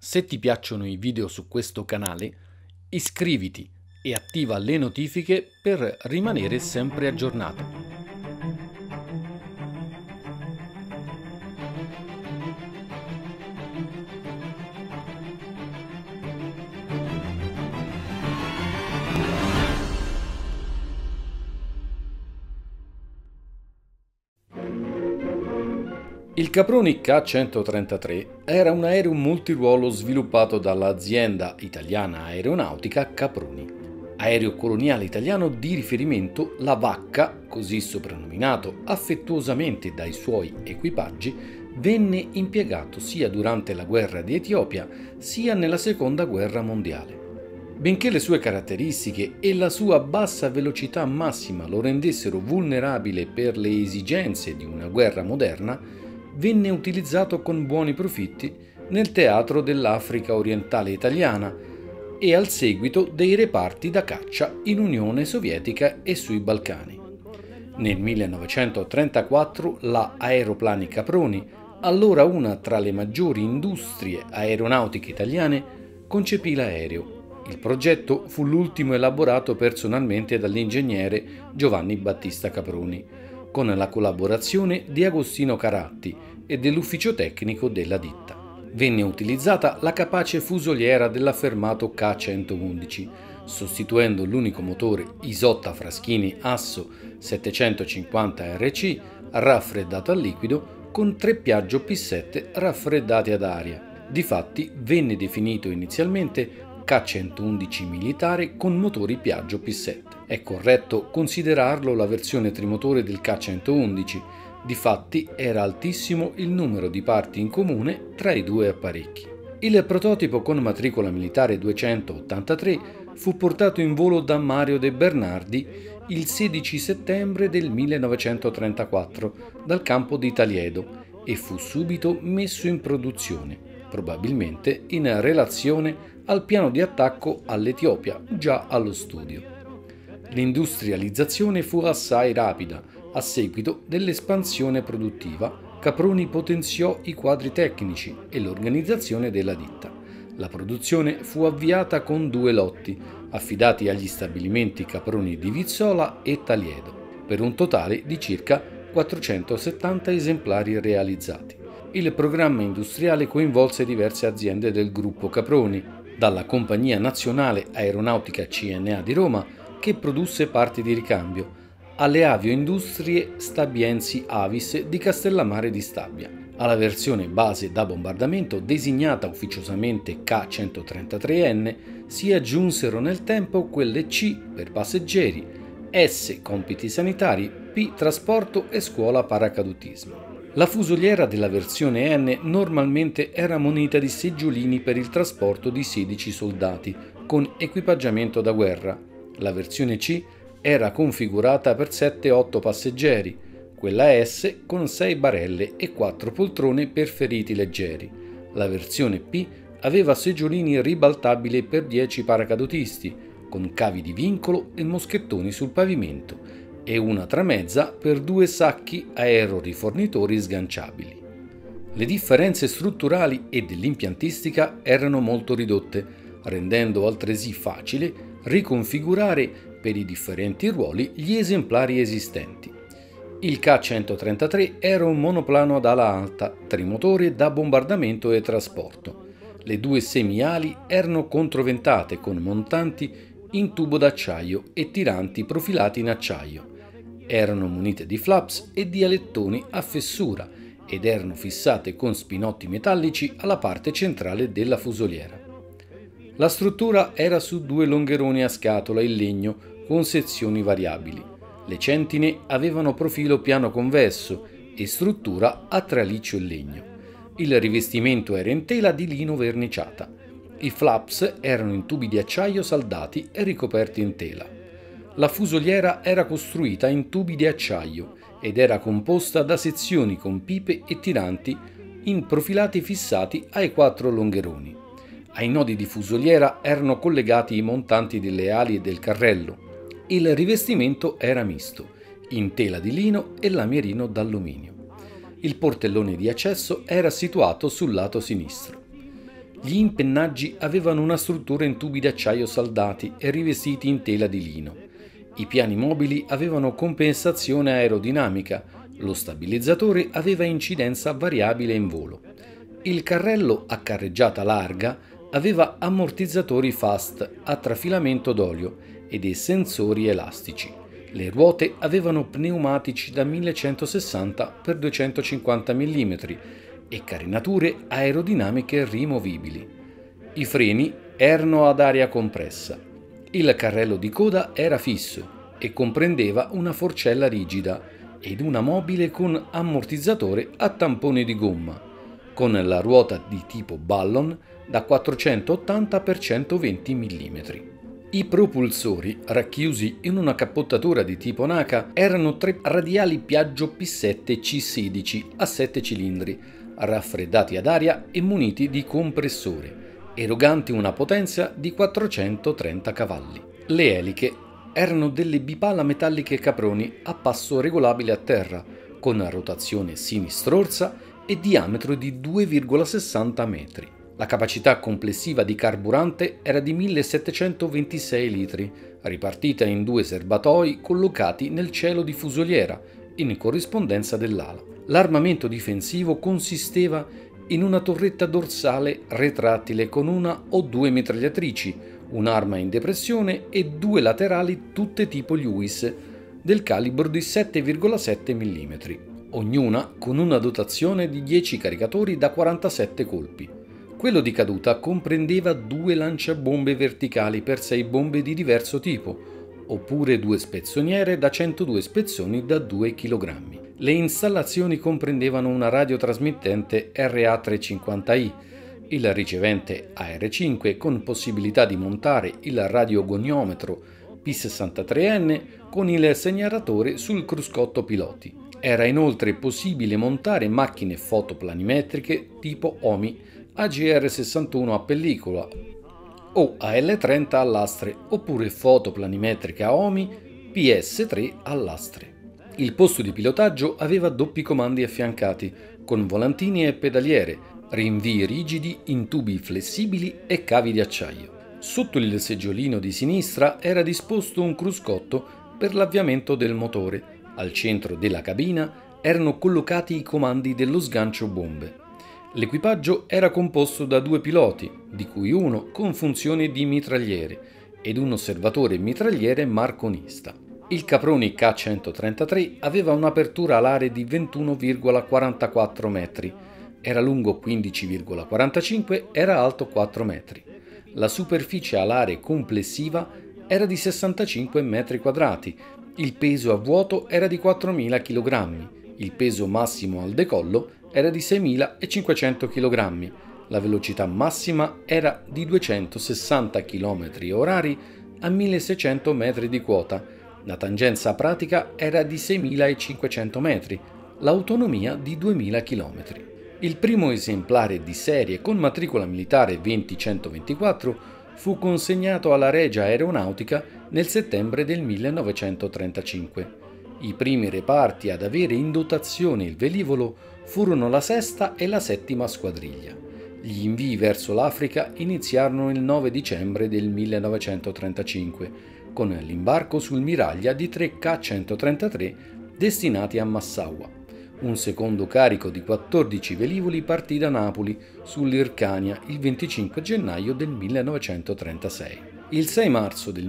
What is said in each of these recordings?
Se ti piacciono i video su questo canale, iscriviti e attiva le notifiche per rimanere sempre aggiornato. Il Caproni K133 era un aereo multiruolo sviluppato dall'azienda italiana aeronautica Caproni. Aereo coloniale italiano di riferimento, la Vacca, così soprannominato affettuosamente dai suoi equipaggi, venne impiegato sia durante la guerra di Etiopia sia nella seconda guerra mondiale. Benché le sue caratteristiche e la sua bassa velocità massima lo rendessero vulnerabile per le esigenze di una guerra moderna, venne utilizzato con buoni profitti nel teatro dell'Africa orientale italiana e al seguito dei reparti da caccia in Unione Sovietica e sui Balcani. Nel 1934 la Aeroplani Caproni, allora una tra le maggiori industrie aeronautiche italiane, concepì l'aereo. Il progetto fu l'ultimo elaborato personalmente dall'ingegnere Giovanni Battista Caproni, con la collaborazione di Agostino Caratti e dell'ufficio tecnico della ditta. Venne utilizzata la capace fusoliera dell'affermato K111, sostituendo l'unico motore Isotta Fraschini Asso 750 RC raffreddato a liquido con 3 Piaggio P7 raffreddati ad aria. Difatti venne definito inizialmente K111 militare con motori Piaggio P7. È corretto considerarlo la versione trimotore del K111, difatti era altissimo il numero di parti in comune tra i due apparecchi. Il prototipo con matricola militare 283 fu portato in volo da Mario De Bernardi il 16 settembre del 1934 dal campo di Taliedo e fu subito messo in produzione, probabilmente in relazione al piano di attacco all'Etiopia già allo studio. L'industrializzazione fu assai rapida. A seguito dell'espansione produttiva, Caproni potenziò i quadri tecnici e l'organizzazione della ditta. La produzione fu avviata con 2 lotti, affidati agli stabilimenti Caproni di Vizzola e Taliedo, per un totale di circa 470 esemplari realizzati. Il programma industriale coinvolse diverse aziende del gruppo Caproni, dalla Compagnia Nazionale Aeronautica CNA di Roma, che produsse parti di ricambio, alle avioindustrie Stabiensi Avis di Castellammare di Stabia. Alla versione base da bombardamento, designata ufficiosamente K133N, si aggiunsero nel tempo quelle C per passeggeri, S compiti sanitari, P trasporto e scuola paracadutismo. La fusoliera della versione N normalmente era munita di seggiolini per il trasporto di 16 soldati, con equipaggiamento da guerra. La versione C era configurata per 7-8 passeggeri, quella S con 6 barelle e 4 poltrone per feriti leggeri. La versione P aveva seggiolini ribaltabili per 10 paracadutisti, con cavi di vincolo e moschettoni sul pavimento, e una tramezza per 2 sacchi aerorifornitori sganciabili. Le differenze strutturali e dell'impiantistica erano molto ridotte, rendendo altresì facile riconfigurare per i differenti ruoli gli esemplari esistenti. Il K133 era un monoplano ad ala alta, trimotore da bombardamento e trasporto. Le 2 semiali erano controventate con montanti in tubo d'acciaio e tiranti profilati in acciaio. Erano munite di flaps e di alettoni a fessura ed erano fissate con spinotti metallici alla parte centrale della fusoliera. La struttura era su 2 longheroni a scatola in legno con sezioni variabili. Le centine avevano profilo piano convesso e struttura a traliccio in legno. Il rivestimento era in tela di lino verniciata. I flaps erano in tubi di acciaio saldati e ricoperti in tela. La fusoliera era costruita in tubi di acciaio ed era composta da sezioni con pipe e tiranti in profilati fissati ai 4 longheroni. Ai nodi di fusoliera erano collegati i montanti delle ali e del carrello. Il rivestimento era misto, in tela di lino e lamierino d'alluminio. Il portellone di accesso era situato sul lato sinistro. Gli impennaggi avevano una struttura in tubi d'acciaio saldati e rivestiti in tela di lino. I piani mobili avevano compensazione aerodinamica, lo stabilizzatore aveva incidenza variabile in volo. Il carrello a carreggiata larga aveva ammortizzatori fast a trafilamento d'olio e dei sensori elastici. Le ruote avevano pneumatici da 1160 x 250 mm e carenature aerodinamiche rimovibili. I freni erano ad aria compressa. Il carrello di coda era fisso e comprendeva una forcella rigida ed una mobile con ammortizzatore a tampone di gomma, con la ruota di tipo Ballon da 480 x 120 mm. I propulsori, racchiusi in una cappottatura di tipo NACA, erano 3 radiali Piaggio P7 C16 a 7 cilindri, raffreddati ad aria e muniti di compressore, eroganti una potenza di 430 cavalli. Le eliche erano delle bipala metalliche Caproni a passo regolabile a terra, con rotazione sinistrorsa e diametro di 2,60 metri. La capacità complessiva di carburante era di 1726 litri, ripartita in 2 serbatoi collocati nel cielo di fusoliera, in corrispondenza dell'ala. L'armamento difensivo consisteva in una torretta dorsale retrattile con una o 2 mitragliatrici, un'arma in depressione e 2 laterali tutte tipo Lewis del calibro di 7,7 mm, ognuna con una dotazione di 10 caricatori da 47 colpi. Quello di caduta comprendeva 2 lanciabombe verticali per 6 bombe di diverso tipo, oppure 2 spezzoniere da 102 spezzoni da 2 kg. Le installazioni comprendevano una radiotrasmittente RA350i, il ricevente AR5 con possibilità di montare il radiogoniometro P63N con il segnalatore sul cruscotto piloti. Era inoltre possibile montare macchine fotoplanimetriche tipo OMI AGR61 a pellicola o AL30 a lastre oppure fotoplanimetrica OMI PS3 a lastre. Il posto di pilotaggio aveva doppi comandi affiancati con volantini e pedaliere, rinvii rigidi in tubi flessibili e cavi di acciaio. Sotto il seggiolino di sinistra era disposto un cruscotto per l'avviamento del motore. Al centro della cabina erano collocati i comandi dello sgancio bombe. L'equipaggio era composto da 2 piloti, di cui uno con funzioni di mitragliere ed un osservatore mitragliere marconista. Il Caproni K133 aveva un'apertura alare di 21,44 metri, era lungo 15,45, era alto 4 metri. La superficie alare complessiva era di 65 metri quadrati, il peso a vuoto era di 4.000 kg, il peso massimo al decollo era di 6.500 kg, la velocità massima era di 260 km/h a 1.600 metri di quota, la tangenza pratica era di 6.500 metri, l'autonomia di 2.000 km. Il primo esemplare di serie con matricola militare 20124 fu consegnato alla Regia Aeronautica nel settembre del 1935. I primi reparti ad avere in dotazione il velivolo furono la 6ª e la 7ª squadriglia. Gli invii verso l'Africa iniziarono il 9 dicembre del 1935, con l'imbarco sul Miraglia di 3 K133 destinati a Massaua. Un secondo carico di 14 velivoli partì da Napoli sull'Ircania il 25 gennaio del 1936. Il 6 marzo del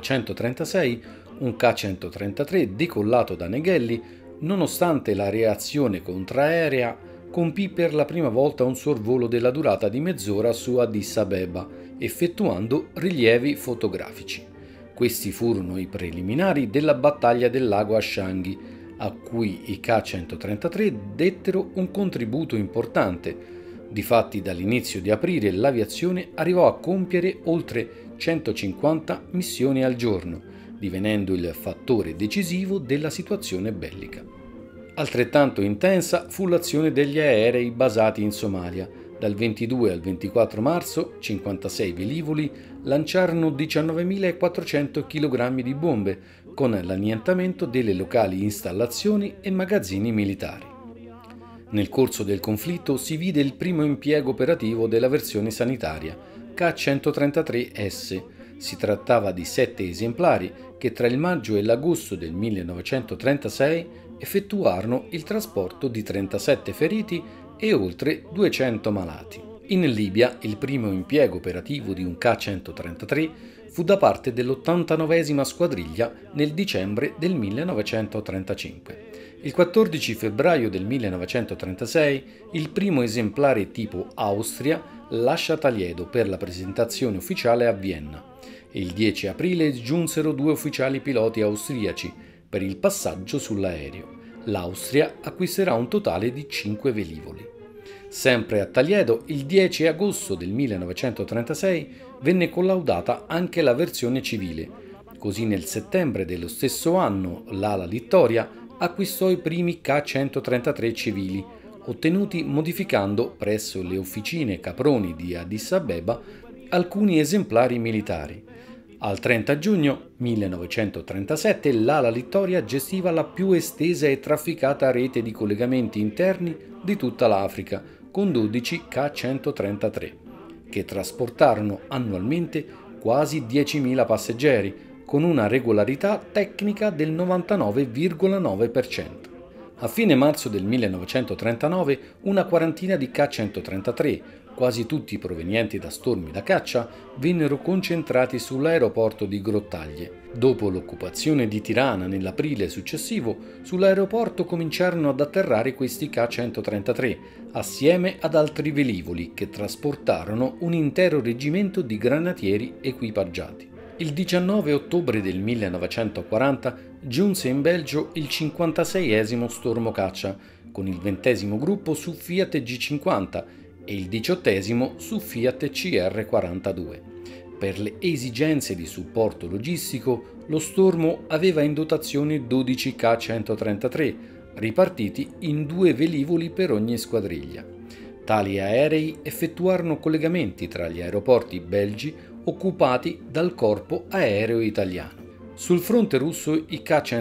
1936 un K133 decollato da Neghelli, nonostante la reazione contraerea, compì per la prima volta un sorvolo della durata di mezz'ora su Addis Abeba, effettuando rilievi fotografici. Questi furono i preliminari della battaglia del lago Ashangi, a cui i K133 dettero un contributo importante. Difatti dall'inizio di aprile l'aviazione arrivò a compiere oltre 150 missioni al giorno, divenendo il fattore decisivo della situazione bellica. Altrettanto intensa fu l'azione degli aerei basati in Somalia. Dal 22 al 24 marzo 56 velivoli lanciarono 19.400 kg di bombe, con l'annientamento delle locali installazioni e magazzini militari. Nel corso del conflitto si vide il primo impiego operativo della versione sanitaria, K133S. Si trattava di 7 esemplari che tra il maggio e l'agosto del 1936 effettuarono il trasporto di 37 feriti e oltre 200 malati. In Libia il primo impiego operativo di un K133 fu da parte dell'89esima squadriglia nel dicembre del 1935. Il 14 febbraio del 1936 il primo esemplare tipo Austria lascia Taliedo per la presentazione ufficiale a Vienna. Il 10 aprile giunsero 2 ufficiali piloti austriaci per il passaggio sull'aereo. L'Austria acquisterà un totale di 5 velivoli. Sempre a Taliedo, il 10 agosto del 1936 venne collaudata anche la versione civile. Così nel settembre dello stesso anno l'ala Littoria acquistò i primi K133 civili, ottenuti modificando presso le officine Caproni di Addis Abeba alcuni esemplari militari. Al 30 giugno 1937 l'ala Littoria gestiva la più estesa e trafficata rete di collegamenti interni di tutta l'Africa, con 12 K133, che trasportarono annualmente quasi 10.000 passeggeri, con una regolarità tecnica del 99,9%. A fine marzo del 1939 una quarantina di K133, quasi tutti provenienti da stormi da caccia, vennero concentrati sull'aeroporto di Grottaglie. Dopo l'occupazione di Tirana nell'aprile successivo, sull'aeroporto cominciarono ad atterrare questi K133, assieme ad altri velivoli che trasportarono un intero reggimento di granatieri equipaggiati. Il 19 ottobre del 1940 giunse in Belgio il 56esimo stormocaccia, con il 20° gruppo su Fiat G50 e il 18° su Fiat CR42. Per le esigenze di supporto logistico, lo Stormo aveva in dotazione 12 K133, ripartiti in 2 velivoli per ogni squadriglia. Tali aerei effettuarono collegamenti tra gli aeroporti belgi occupati dal Corpo Aereo Italiano. Sul fronte russo i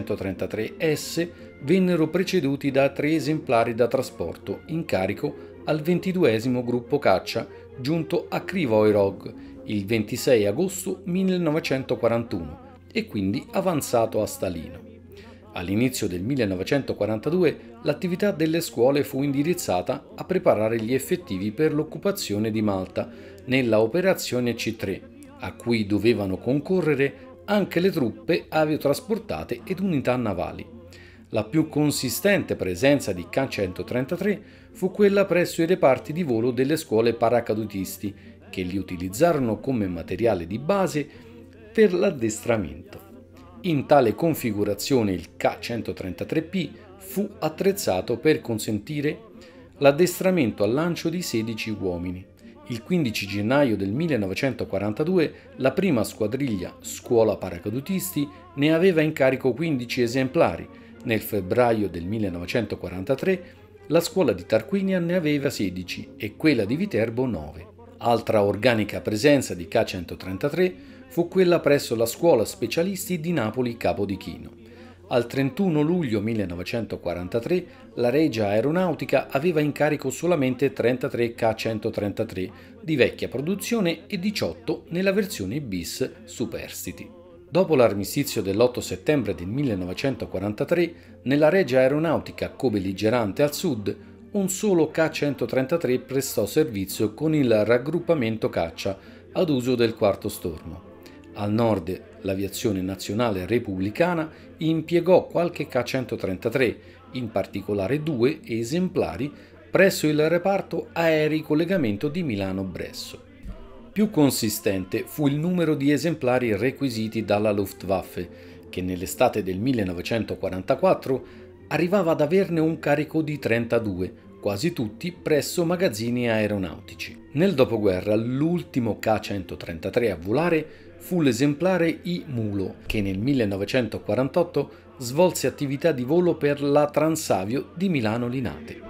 K133S vennero preceduti da 3 esemplari da trasporto in carico al 22esimo gruppo caccia giunto a Kryvyi Rog il 26 agosto 1941 e quindi avanzato a Stalino. All'inizio del 1942 l'attività delle scuole fu indirizzata a preparare gli effettivi per l'occupazione di Malta nella operazione C3, a cui dovevano concorrere anche le truppe aviotrasportate ed unità navali. La più consistente presenza di K133 fu quella presso i reparti di volo delle scuole paracadutisti, che li utilizzarono come materiale di base per l'addestramento. In tale configurazione il K133P fu attrezzato per consentire l'addestramento al lancio di 16 uomini. Il 15 gennaio del 1942 la prima squadriglia Scuola Paracadutisti ne aveva in carico 15 esemplari. Nel febbraio del 1943 la scuola di Tarquinia ne aveva 16 e quella di Viterbo 9. Altra organica presenza di K133 fu quella presso la scuola specialisti di Napoli Capodichino. Al 31 luglio 1943 la Regia Aeronautica aveva in carico solamente 33 K133 di vecchia produzione e 18 nella versione bis Superstiti. Dopo l'armistizio dell'8 settembre del 1943, nella Regia Aeronautica co-belligerante al sud, un solo K133 prestò servizio con il raggruppamento caccia ad uso del quarto stormo. Al nord l'aviazione nazionale repubblicana impiegò qualche K133, in particolare 2 esemplari, presso il reparto aerei collegamento di Milano-Bresso. Più consistente fu il numero di esemplari requisiti dalla Luftwaffe, che nell'estate del 1944 arrivava ad averne un carico di 32, quasi tutti presso magazzini aeronautici. Nel dopoguerra l'ultimo K133 a volare fu l'esemplare I Mulo, che nel 1948 svolse attività di volo per la Transavio di Milano Linate.